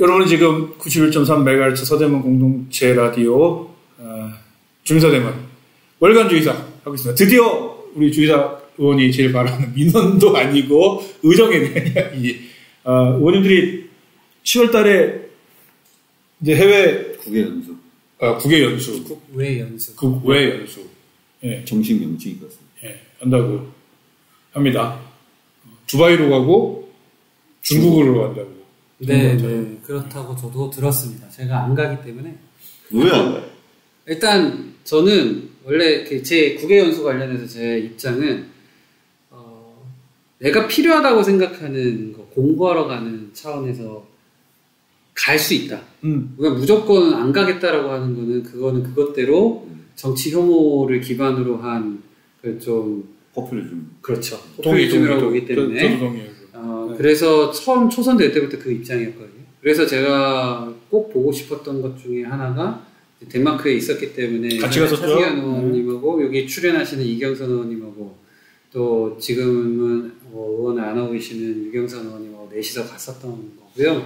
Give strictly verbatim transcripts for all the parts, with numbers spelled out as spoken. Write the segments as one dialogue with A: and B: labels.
A: 여러분은 지금 구십일 점 삼 메가헤르츠 서대문 공동체 라디오 어, 주민서대문 월간 주의사 하고 있습니다. 드디어 우리 주의사 의원이 제일 바라는 민원도 아니고 의정에 대한 이야기. 어, 의원님들이 시월 달에 이제 해외
B: 국외 연수,
A: 아, 국외 연수,
C: 국외 연수,
A: 국외 연수, 예,
B: 정식 명칭인 것 같습니다.
A: 예, 한다고 합니다. 두바이로 가고 중국으로 간다고.
C: 네, 네, 그렇다고 저도 들었습니다. 제가 안 가기 때문에.
B: 왜 안 가요?
C: 일단 저는 원래 제 국외 연수 관련해서 제 입장은 어, 내가 필요하다고 생각하는 거 공부하러 가는 차원에서 갈 수 있다.
A: 음.
C: 그러니까 무조건 안 가겠다라고 하는 거는 그거는 그것대로 정치 혐오를 기반으로 한 그 좀
B: 포퓰리즘.
C: 그렇죠.
A: 동의,
C: 포퓰리즘이라고
A: 동의,
C: 보기 때문에.
A: 저도 동의해요.
C: 어,
A: 네.
C: 그래서 처음 초선될 때부터 그 입장이었거든요. 그래서 제가 꼭 보고 싶었던 것 중에 하나가 덴마크에 있었기 때문에
A: 같이 갔었죠.
C: 차승현 의원님하고 네. 여기 출연하시는 이경선 의원님하고 또 지금은 뭐 의원을 안 하고 계시는 유경선 의원님하고 넷이서 갔었던 거고요.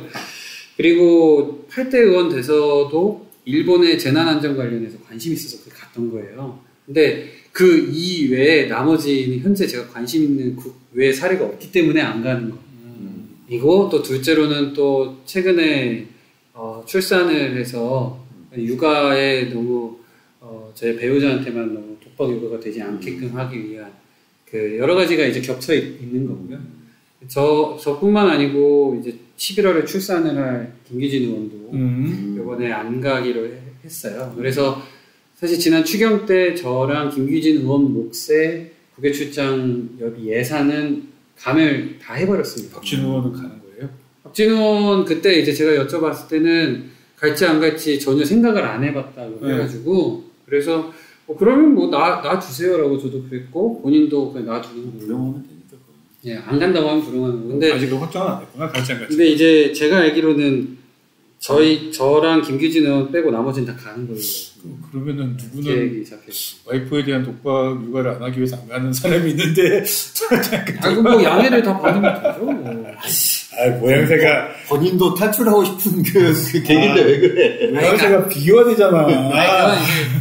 C: 그리고 팔 대 의원 돼서도 일본의 재난안전 관련해서 관심이 있어서 갔던 거예요. 근데 그 이외에 나머지는 현재 제가 관심 있는 국외 사례가 없기 때문에 안 가는 거. 음. 이고 또 둘째로는 또 최근에 어, 출산을 해서 육아에 너무 어, 제 배우자한테만 너무 독박 육아가 되지 않게끔 하기 위한 그 여러 가지가 이제 겹쳐 있는 거고요. 저 저뿐만 아니고 이제 십일월에 출산을 할 김기진 의원도
A: 음.
C: 이번에 안 가기로 했어요. 그래서 사실 지난 추경 때 저랑 김기진 의원 몫의 국외 출장 여비 예산은 감을 다 해버렸습니다.
A: 박진 의원은 가는 거예요?
C: 박진 의원 그때 이제 제가 여쭤봤을 때는 갈지 안 갈지 전혀 생각을 안 해봤다고
A: 네.
C: 해가지고 그래서 뭐 그러면 뭐 나 나 주세요라고 저도 그랬고 본인도 그냥 놔두는 거예요.
B: 불량하면 되니까.
C: 예, 안 간다고 하면 불응하는 거. 근데
A: 아직도 확정은 안 됐구나. 갈지 안 갈지.
C: 근데 이제 제가 알기로는 저희 저랑 김규진 의원 빼고 나머지는 다 가는 걸로.
A: 그러면은 누구는
C: 계획이 잡혔어.
A: 와이프에 대한 독박 육아를 안 하기 위해서 안 가는 사람이 있는데
C: 아이고 뭐 양해를 다 받으면 되죠. 뭐.
A: 아 모양새가
B: 본인도 탈출하고 싶은 그, 그 계기인데 왜 그래?
A: 모양새가 비교되잖아.
C: 아,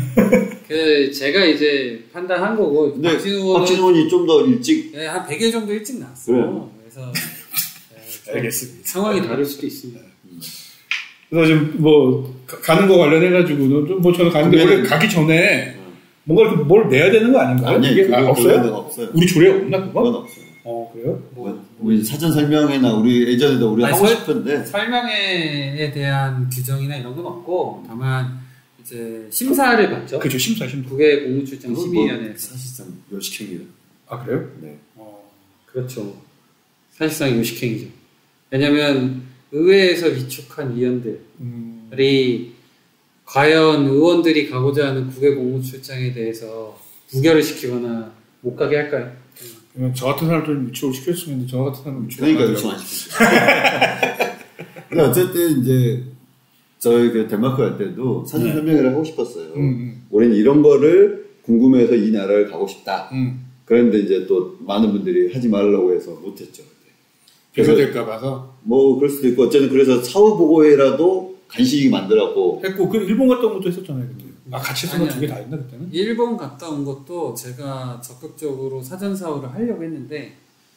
C: 그 제가 이제 판단한 거고.
B: 근데
C: 박진 의원은
B: 박진 의원이 좀 더 일찍
C: 네, 한 백 일 정도 일찍 나왔어요.
B: 그래.
C: 그래서 네,
A: 알겠습니다.
C: 상황이 다를 수도 있습니다.
A: 그래서 지금 뭐 가, 가는 거 관련해가지고는 좀 뭐 저는 가는데 원래 가기 전에 뭔가 이렇게 뭘 내야 되는 거 아닌가요?
B: 아니,
A: 이게
B: 그거,
A: 아, 없어요?
B: 그거 없어요.
A: 우리 조례 없나 그거?
B: 그건 없어요.
A: 어 그래요?
B: 뭐, 우리 사전 설명회나 우리 예전에도 우리
C: 아니,
B: 하고
C: 설-
B: 싶은데
C: 설명회에 대한 규정이나 이런 건 없고 다만 이제 심사를 받죠.
A: 그죠 심사 심사.
C: 국외 공무출장
B: 그건
C: 십이 년에
B: 뭐 사실상 요식행위다.
A: 아 그래요?
B: 네.
A: 어.
C: 그렇죠. 사실상 요식행위죠. 왜냐하면 의회에서 위촉한 위원들이
A: 음.
C: 과연 의원들이 가고자 하는 국외 공무출장에 대해서 부결을 시키거나 못 가게 할까요?
A: 그러면 저 같은 사람들 유치원 시켰으면 저 같은 사람은 유치원
B: 그러니까
A: 안
B: 요청 안
A: 하더라고요.
B: 시키죠. 근데 어쨌든 이제 저희 그 덴마크 갈 때도 사전 설명회를 하고 싶었어요.
A: 음, 음.
B: 우리는 이런 거를 궁금해서 이 나라를 가고 싶다.
A: 음.
B: 그런데 이제 또 많은 분들이 하지 말라고 해서 못했죠.
A: 배설될까 봐서
B: 뭐 그럴 수도 있고 어쨌든 그래서 사후 보고회라도 간신히 만들었고
A: 했고 그 일본 갔다 온 것도 했었잖아요. 근데. 아 같이 했던
C: 아니,
A: 거 두 개 다 했나 그때는?
C: 일본 갔다 온 것도 제가 적극적으로 사전 사후를 하려고 했는데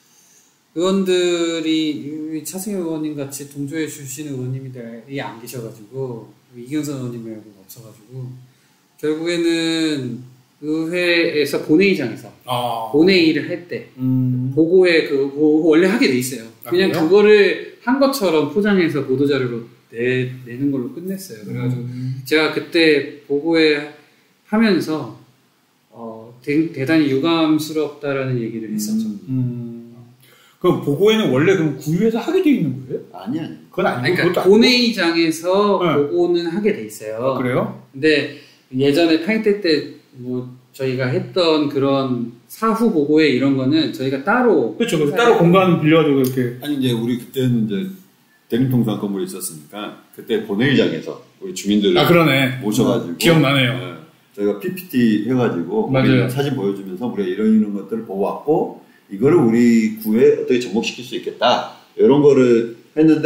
C: 의원들이 차승현 의원님 같이 동조해 주시는 의원님들이 안 계셔가지고 이경선 의원님 말고 없어가지고 결국에는 의회에서 본회의장에서
A: 아.
C: 본회의를 할 때
A: 음.
C: 보고에 그 보고 원래 하게 돼 있어요.
A: 아,
C: 그냥
A: 그래요?
C: 그거를 한 것처럼 포장해서 보도자료로 내, 내는 걸로 끝냈어요. 그래가지고
A: 음.
C: 제가 그때 보고회 하면서 어, 대, 대단히 유감스럽다라는 얘기를 했었죠.
B: 음.
A: 음. 그럼 보고회는 원래 그럼 구의회에서 하게 돼 있는 거예요?
B: 아니 아니
A: 그건 아니고
C: 아니, 그러니까
A: 그것도 아니고.
C: 본회의장에서
A: 네.
C: 보고는 하게 돼 있어요.
A: 아, 그래요?
C: 근데 예전에 타이틀 때 뭐 저희가 했던 그런 사후 보고회 이런 거는 저희가 따로
A: 그렇죠. 그래서 따로 공간 빌려가지고 이렇게
B: 아니 이제 우리 그때는 이제 대림통상 건물이 있었으니까 그때 본회의장에서 우리 주민들을
A: 아 그러네
B: 모셔가지고
A: 어, 기억나네요.
B: 네, 저희가 피피티 해가지고
A: 맞아요.
B: 사진 보여주면서 우리가 이런 이런 것들을 보고 왔고 이거를 우리 구에 어떻게 접목시킬 수 있겠다 이런 거를 했는데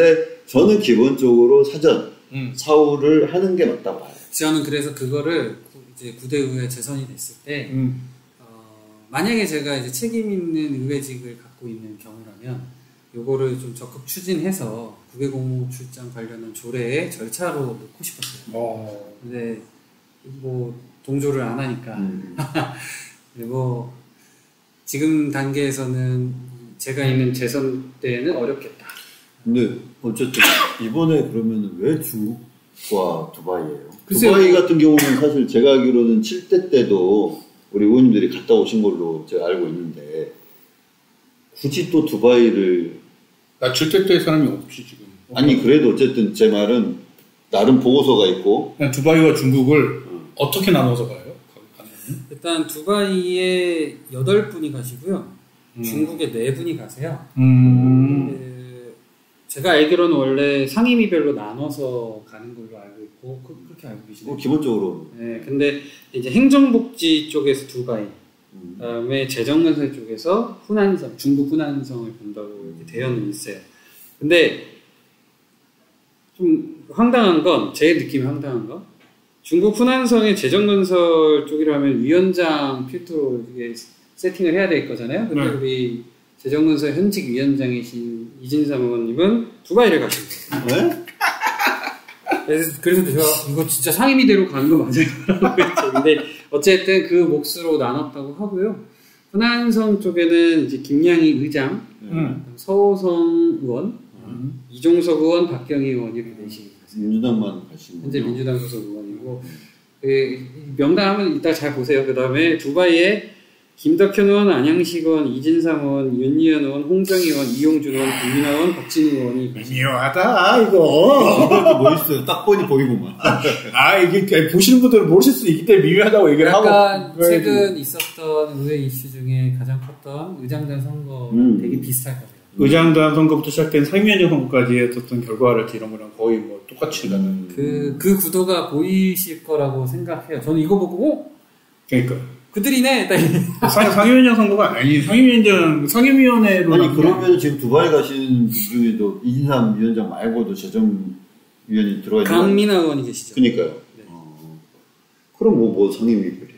B: 저는 기본적으로 사전
A: 음.
B: 사후를 하는 게 맞다고 봐요.
C: 저는 그래서 그거를 구, 이제 구대 의회 재선이 됐을 때
A: 음.
C: 어, 만약에 제가 이제 책임 있는 의회직을 갖고 있는 경우라면 요거를 좀 적극 추진해서 국외 공무 출장 관련한 조례의 절차로 넣고 싶었어요.
A: 어.
C: 근데 뭐 동조를 안 하니까.
B: 음.
C: 근데 뭐 지금 단계에서는 제가 있는 재선 때는 어렵겠다.
B: 근데 어쨌든 이번에 그러면 왜 중국과 두바이예요?
C: 글쎄요.
B: 두바이 같은 경우는 사실 제가 알기로는 칠 대 때도 우리 의원님들이 갔다 오신 걸로 제가 알고 있는데 굳이 또 두바이를
A: 나 칠 대 때 사람이 없지 지금.
B: 아니 그래도 어쨌든 제 말은 나름 보고서가 있고
A: 그냥 두바이와 중국을
B: 음.
A: 어떻게 나눠서 가요? 가면?
C: 일단 두바이에 여덟 분이 가시고요.
A: 음.
C: 중국에 네 분이 가세요.
A: 음.
C: 그, 제가 알기로는 원래 상임위별로 나눠서 가는 걸로 알고 있고 그, 그렇게 알고 계시네요.
B: 뭐 기본적으로
C: 네, 근데 이제 행정복지 쪽에서 두바이,
B: 음.
C: 그다음에 재정건설 쪽에서 후난성, 중국 후난성을 본다고 이렇게 되어는 있어요. 근데 좀 황당한 건, 제 느낌이 황당한 건, 중국 후난성의 재정건설 쪽이라면 위원장 필두로 이게 세팅을 해야 될 거잖아요. 근데
A: 네.
C: 우리 재정건설 현직 위원장이신 이진삼 의원님은 두바이를 가신 거예요.
B: 네?
C: 그래서, 그래서 제가 이거 진짜 상임위대로 가는 거 맞아요. 근데 어쨌든 그 몫으로 나눴다고 하고요. 후난성 쪽에는 이제 김양희 의장,
A: 음.
C: 서호성 의원,
A: 음.
C: 이종석 의원, 박경희 의원 이렇게 내시고 가세요.
B: 민주당만 가시는
C: 현재
B: 거죠?
C: 민주당 소속 의원이고 그 명단 한번 이따 잘 보세요. 그 다음에 두바이에 김덕현 의원, 안양식 의원, 이진삼 의원, 윤희연 의원, 홍정희 의원, 이용준 의원, 김민아 의원, 박진우 의원이
A: 미묘하다 이거.
B: 이렇게 뭐 있어요? 딱 보니 보이고만.
A: 아 이게 보시는 분들은 모르실 수 있기 때문에 미묘하다고 얘기를
C: 약간
A: 하고.
C: 최근 있었던 의회 이슈 중에 가장 컸던 의장단 선거
B: 음.
C: 되게 비슷할 거예요.
A: 의장단 선거부터 시작된 상임위원장 선거까지 했었던 결과를 이런 거랑 거의 뭐 똑같이 나는.
B: 음.
C: 그, 그 구도가 보이실 거라고 생각해요. 저는 이거 보고, 어?
A: 그러니까
C: 그들이네! 딱
A: 상, 상임위원장 선거가 아니 상임위원장 상임위원회로.
B: 아니 그러면 지금 두바이 가시는 분 중에도 이진삼 위원장 말고도 재정위원이 들어가 있는 거
C: 강민아 의원이 계시죠.
B: 그러니까요.
C: 네.
B: 어. 그럼 뭐, 뭐 상임위별이에요.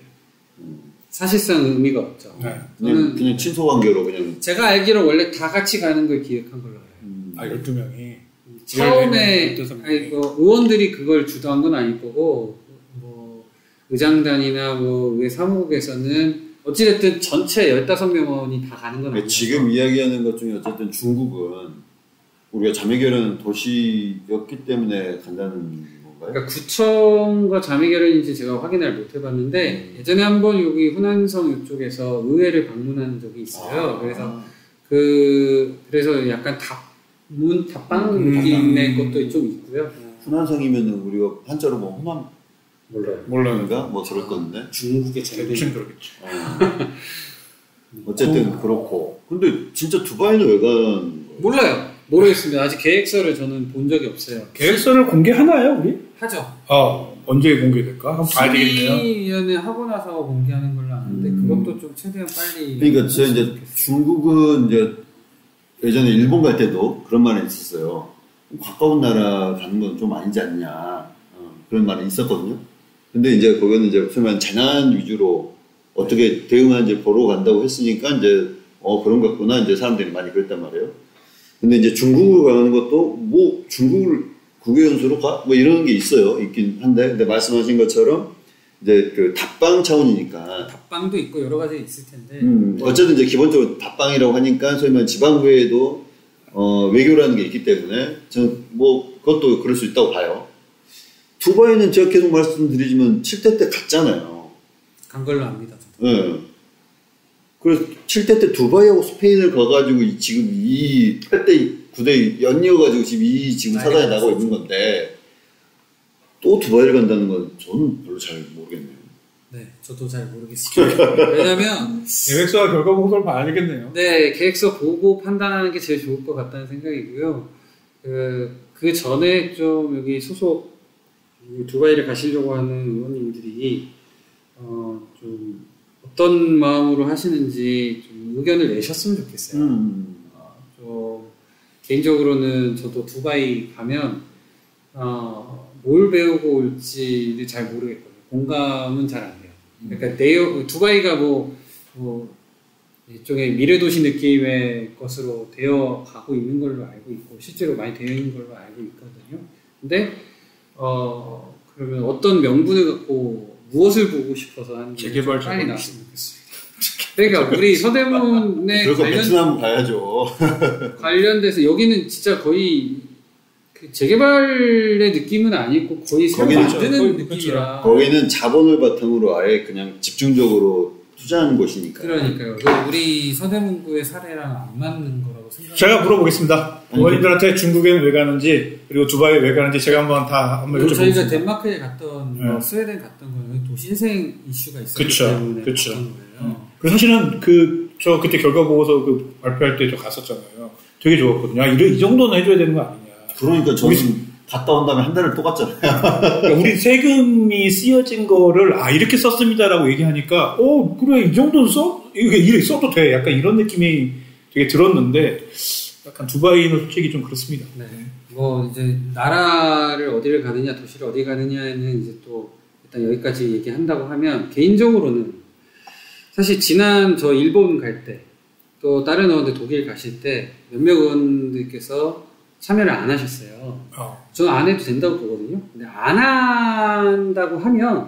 C: 사실상 의미가 없죠.
A: 네.
B: 그냥,
C: 저는
B: 그냥 친소관계로 그냥.
C: 제가 알기로 원래 다 같이 가는 걸 기획한 걸로 알아요.
B: 음.
A: 아 열두 명이.
C: 처음에
A: 열두 명이.
C: 아니, 그 의원들이 그걸 주도한 건 아닐 거고 뭐 의장단이나 뭐 의회 사무국에서는 어찌됐든 전체 열다섯 명이 다 가는 건 아니에요.
B: 지금 이야기하는 것 중에 어쨌든 중국은 우리가 자매결연 도시였기 때문에 간다는 건가요?
C: 그러니까 구청과 자매결연인지 제가 확인을 못 해봤는데
B: 음.
C: 예전에 한번 여기 후난성 이쪽에서 의회를 방문한 적이 있어요.
B: 아.
C: 그래서 그 그래서 약간 답문 답방
A: 음.
C: 느낌의 것도 좀 있고요.
B: 후난성이면은 우리가 한자로 뭐 호남
C: 몰라요.
A: 몰라요.
B: 인가 뭐 그럴 건데.
C: 중국의 제일
A: 대충 그러겠죠.
B: 어. 어쨌든 그렇고. 근데 진짜 두바이는 왜 간 거예요?
C: 몰라요. 모르겠습니다. 아직 계획서를 저는 본 적이 없어요.
A: 계획서를 공개하나요 우리?
C: 하죠.
A: 아 언제 공개될까? 한번 봐야 되겠네요.
C: 심의위원회 하고 나서 공개하는 걸로 아는데
B: 음.
C: 그것도 좀 최대한 빨리.
B: 그러니까 저 이제
C: 좋겠어요.
B: 중국은 이제 예전에 일본 갈 때도 그런 말이 있었어요. 가까운 나라 가는 건 좀 아니지 않냐. 어, 그런 말이 있었거든요. 근데 이제 거기는 이제 소위 말하는 재난 위주로 어떻게 대응하는지 보러 간다고 했으니까 이제 어 그런 것 같구나 이제 사람들이 많이 그랬단 말이에요. 근데 이제 중국을 가는 것도 뭐 중국을 국외연수로 가? 뭐 이런 게 있어요. 있긴 한데 근데 말씀하신 것처럼 이제 그 답방 차원이니까
C: 답방도 있고 여러 가지 있을 텐데.
B: 음, 어쨌든 이제 기본적으로 답방이라고 하니까 소위 말하는 지방부에도 어, 외교라는 게 있기 때문에 저는 뭐 그것도 그럴 수 있다고 봐요. 두바이는 제가 계속 말씀드리지만 칠 대 때 갔잖아요.
C: 간 걸로 압니다. 저도.
B: 네. 그래서 칠 대 때 두바이하고 스페인을 가가지고 이 지금 이 팔 대 구 대 연이어가지고 지금 이 지금 사단이 나고 있는 건데 또 두바이를 간다는 건 저는 별로 잘 모르겠네요.
C: 네, 저도 잘 모르겠습니다. 왜냐면
A: 계획서와 결과 보고서를 봐야 되겠네요.
C: 네 계획서 보고 판단하는 게 제일 좋을 것 같다는 생각이고요. 그, 그 전에 좀 여기 소속 두바이를 가시려고 하는 의원님들이 어, 좀 어떤 마음으로 하시는지 좀 의견을 내셨으면 좋겠어요.
B: 음.
C: 어, 좀 개인적으로는 저도 두바이 가면 어, 뭘 배우고 올지를 잘 모르겠거든요. 공감은 잘 안 돼요. 그러니까 내용, 두바이가 뭐, 뭐 일종의 미래도시 느낌의 것으로 되어 가고 있는 걸로 알고 있고 실제로 많이 되어 있는 걸로 알고 있거든요. 근데 어, 그러면 어떤 명분을 갖고 무엇을 보고 싶어서 하는 게
A: 재개발
C: 빨리 나왔으면 좋겠습니다. 그러니까 우리 서대문에
B: 그래서 베트남 가야죠.
C: 관련돼서 여기는 진짜 거의 그 재개발의 느낌은 아니고 거의 새로
B: 거기는
C: 만드는
A: 거의
C: 느낌이라.
B: 거기는 자본을 바탕으로 아예 그냥 집중적으로 투자하는 곳이니까.
C: 그러니까요. 우리 서대문구의 사례랑 안 맞는 거라고 생각합니다.
A: 제가 물어보겠습니다. 어머님들한테 중국에는 왜 가는지 그리고 두바이에 왜 가는지 제가 한번 다 한번 여쭤보겠습니다.
C: 저희가 덴마크에 갔던
A: 네.
C: 뭐 스웨덴 갔던 거는 도시재생 이슈가 있었기
A: 그쵸,
C: 때문에
A: 그쵸.
C: 갔던 거예요.
A: 그리고 사실은 그 저 그때 결과 보고서 그 발표할 때 저 갔었잖아요. 되게 좋았거든요. 아, 이, 이 정도는 해줘야 되는 거 아니냐.
B: 그러니까 저는
A: 우리,
B: 갔다 온 다음에 한 달을 또 갔잖아요.
A: 그러니까 우리 세금이 쓰여진 거를 아 이렇게 썼습니다라고 얘기하니까 어 그래 이 정도는 써 이게 이렇게 써도 돼. 약간 이런 느낌이 되게 들었는데 약간 두바이는 솔직히 좀 그렇습니다.
C: 네. 뭐 이제 나라를 어디를 가느냐 도시를 어디 가느냐는 이제 또 일단 여기까지 얘기한다고 하면 개인적으로는 사실 지난 저 일본 갈 때 또 다른 의원들 독일 가실 때 몇몇 의원들께서 참여를 안 하셨어요.
A: 어.
C: 저는 안 해도 된다고 보거든요. 근데 안 한다고 하면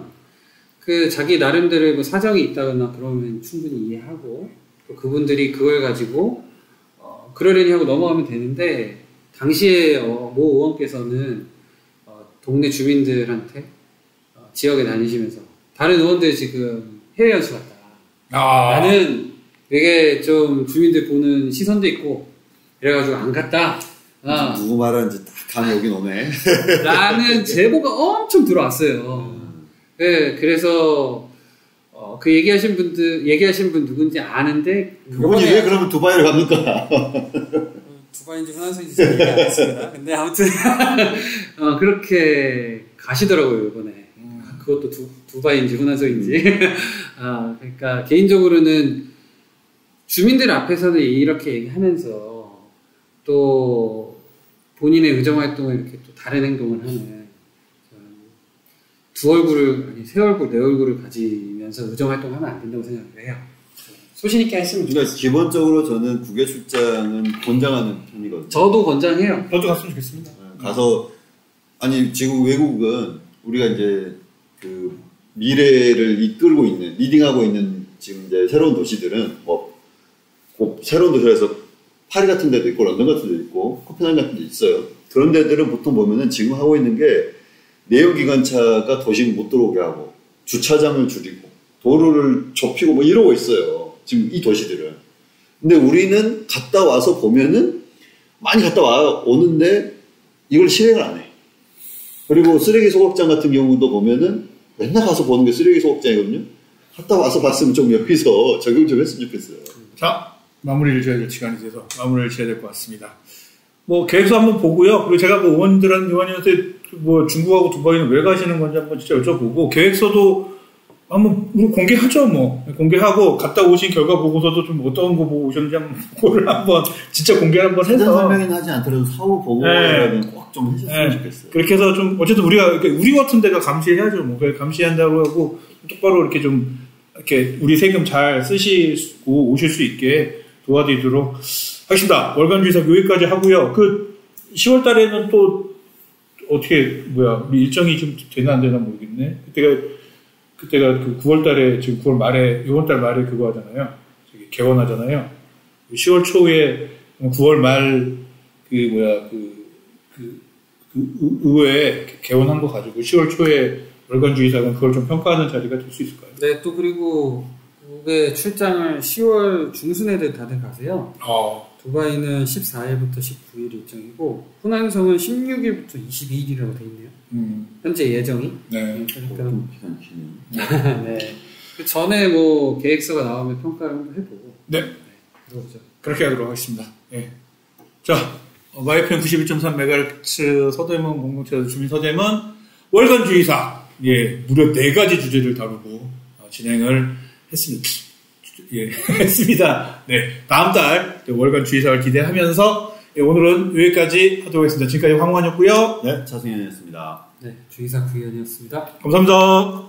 C: 그 자기 나름대로의 뭐 사정이 있다거나 그러면 충분히 이해하고 또 그분들이 그걸 가지고 어 그러려니 하고 넘어가면 되는데 당시에 어 모 의원께서는 어 동네 주민들한테 어 지역에 다니시면서 다른 의원들 지금 해외 연수 갔다.
A: 아.
C: 나는 되게 좀 주민들 보는 시선도 있고 이래가지고 안 갔다. 아.
B: 누구 말하는지 딱 감이 오긴 오네.
C: 라는 제보가 엄청 들어왔어요.
B: 음.
C: 네, 그래서 어, 그 얘기하신 분들 얘기하신 분 누군지 아는데
B: 그분이 왜 그러면 두바이를 갑니까?
C: 두바이인지 프랑스인지 잘 얘기 안 했습니다. 근데 아무튼 어, 그렇게 가시더라고요 이번에. 음. 그것도 두, 두바이인지 후나소인지. 아, 그러니까 개인적으로는 주민들 앞에서는 이렇게 얘기하면서 또 본인의 의정활동을 이렇게 또 다른 행동을 하는 두 얼굴을 아니 세 얼굴 네 얼굴을 가지면서 의정활동하면 안 된다고 생각을 해요. 소신 있게 했으면 좋겠어요.
B: 그러니까 기본적으로 저는 국외 출장은 권장하는 편이거든요.
C: 저도 권장해요.
A: 저도 갔으면 좋겠습니다.
B: 가서 아니 지금 외국은 우리가 이제 그 미래를 이끌고 있는 리딩하고 있는 지금 이제 새로운 도시들은 뭐 꼭 새로운 도시에서 파리 같은 데도 있고 런던 같은 데도 있고 코펜하겐 같은 데 있어요. 그런 데들은 보통 보면은 지금 하고 있는 게 내연기관차가 도시 못 들어오게 하고 주차장을 줄이고 도로를 좁히고 뭐 이러고 있어요. 지금 이 도시들은. 근데 우리는 갔다 와서 보면은 많이 갔다 와 오는데 이걸 실행을 안 해. 그리고 쓰레기 소각장 같은 경우도 보면은 맨날 가서 보는 게 쓰레기 소각장이거든요. 갔다 와서 봤으면 좀 여기서 적용 좀 했으면 좋겠어요.
A: 자, 마무리를 지어야 될 시간이 돼서 마무리를 지어야 될 것 같습니다. 뭐 계획서 한번 보고요. 그리고 제가 뭐 의원들한 의원님한테 뭐 중국하고 두바이는 왜 가시는 건지 한번 진짜 여쭤보고 계획서도 한번 공개하죠. 뭐 공개하고 갔다 오신 결과 보고서도 좀 어떤 거 보고 오셨는지 한번 그거를 한번 진짜 공개를 한번 해서
B: 설명은 하지 않더라도 사후 보고라는
A: 네.
B: 꼭 좀 해줬으면
A: 네.
B: 좋겠어요.
A: 그렇게 해서 좀 어쨌든 우리가 우리 같은 데가 감시해야죠. 뭐 감시한다고 하고 똑바로 이렇게 좀 이렇게 우리 세금 잘 쓰시고 오실 수 있게 도와드리도록 하겠습니다. 월간 주의사 여기까지 하고요. 그 시월 달에는 또 어떻게 뭐야 일정이 좀 되나 안 되나 모르겠네. 그때가 그때가 그 구월 달에 지금 구월 말에 이번 달 말에 그거 하잖아요. 개원하잖아요. 시월 초에 구월 말 그 뭐야 그 그 그 의회에 개원한 거 가지고 시월 초에 월간 주의사가 그걸 좀 평가하는 자리가 될 수 있을까요?
C: 네, 또 그리고 국외 출장을 시월 중순에들 다들 가세요.
A: 어.
C: 두바이는 십사일부터 십구일 일정이고 후난성은 십육일부터 이십이일이라고 돼 있네요.
A: 음.
C: 현재 예정이.
A: 네.
C: 그러니까 네. 그 전에 뭐 계획서가 나오면 평가를 한번 해보고.
A: 네.
C: 네. 그러죠.
A: 그렇게 하도록 하겠습니다. 예. 자, 와이에프엠 구십일 점 삼 메가헤르츠 서대문 공동체 주민 서대문 월간 주의사. 예, 무려 네 가지 주제를 다루고 어, 진행을 했습니다. 예, 했습니다. 네, 다음 달 월간 주의사를 기대하면서 예, 오늘은 여기까지 하도록 하겠습니다. 지금까지 황원이었고요.
B: 네, 차승현이었습니다.
C: 네, 주의사 구의원이었습니다.
A: 감사합니다.